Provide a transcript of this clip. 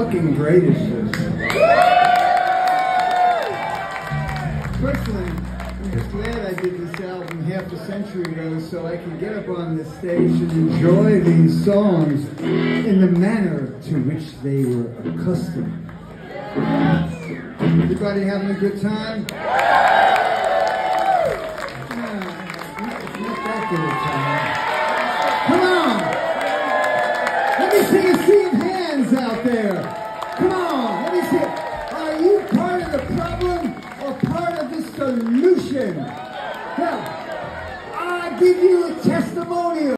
fucking great is this? Personally, I'm just glad I did this album half a century ago so I can get up on this stage and enjoy these songs in the manner to which they were accustomed. Everybody having a good time? Come on! Let me see a sea of hands out there. Come on, let me see it. Are you part of the problem or part of the solution? Now, I give you a testimonial.